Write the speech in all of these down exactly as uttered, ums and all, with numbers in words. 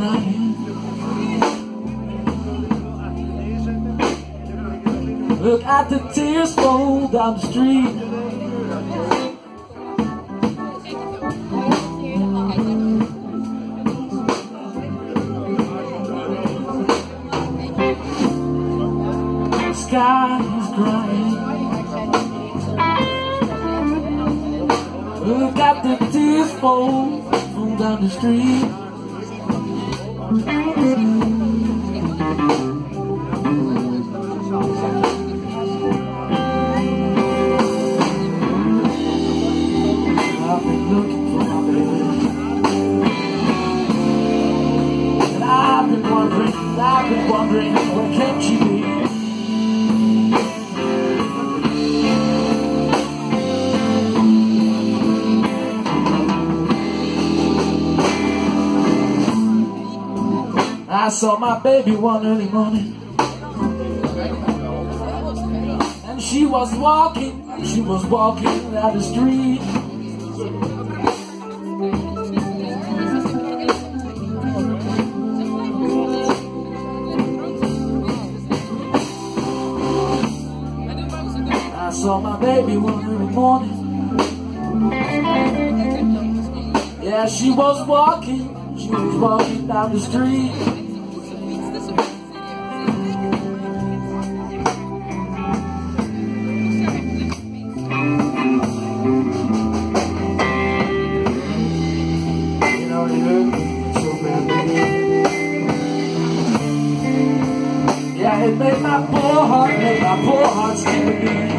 crying. Look at the tears roll down the street. The sky is crying. Look at the tears roll down the street. I've been looking for my baby, and I've been wondering, I've been wondering, where can she be? I saw my baby one early morning, and she was walking, she was walking down the street. I saw my baby one early morning. Yeah, she was walking, she was walking down the street. Yeah, it made my poor heart, made my poor heart skip a beat.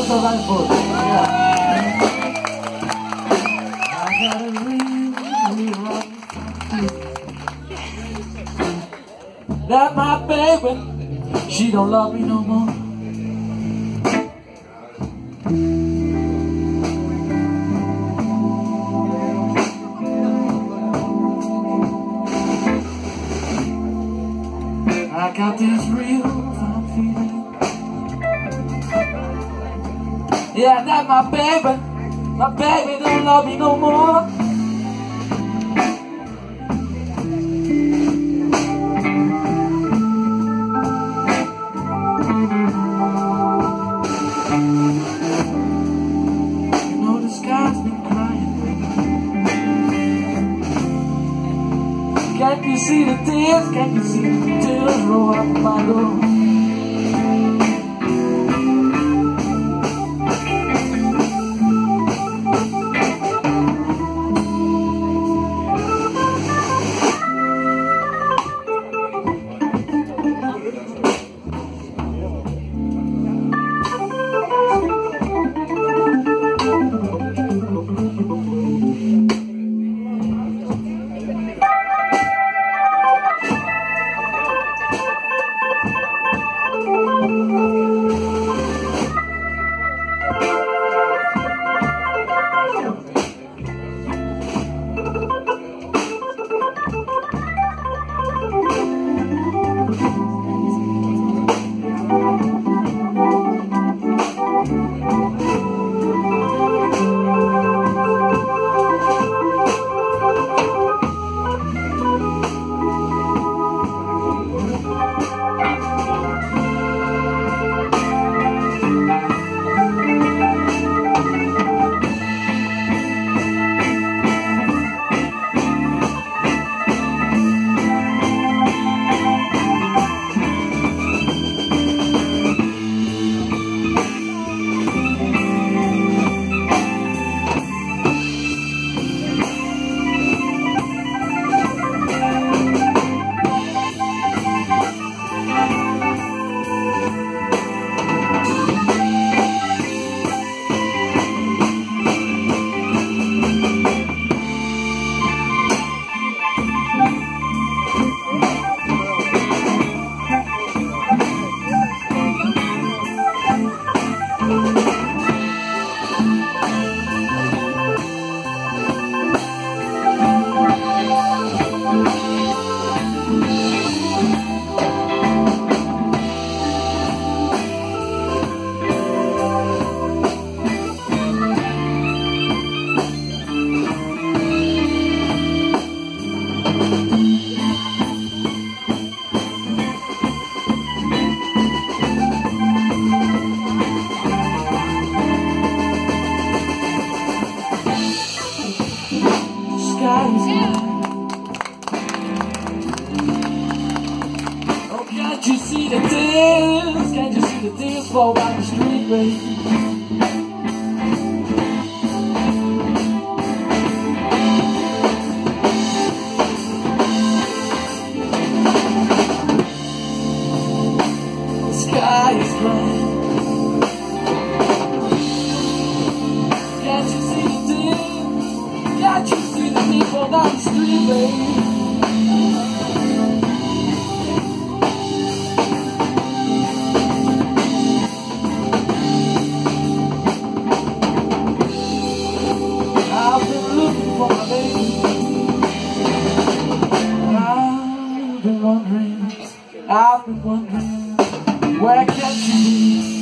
the right foot. Yeah. I gotta really run. That my baby, she don't love me no more. I got this real fine feeling. Yeah, that my baby, my baby don't love me no more. You know the sky's been crying. Can't you see the tears? Can't you see the tears roll up my door? Oh, can't you see the tears? Can't you see the tears fall down the street, baby? The sky is black. Can't you see the tears? Can't you see the tears fall down the street, baby? I've been looking for my baby, and I've been wondering, I've been wondering, where can she be?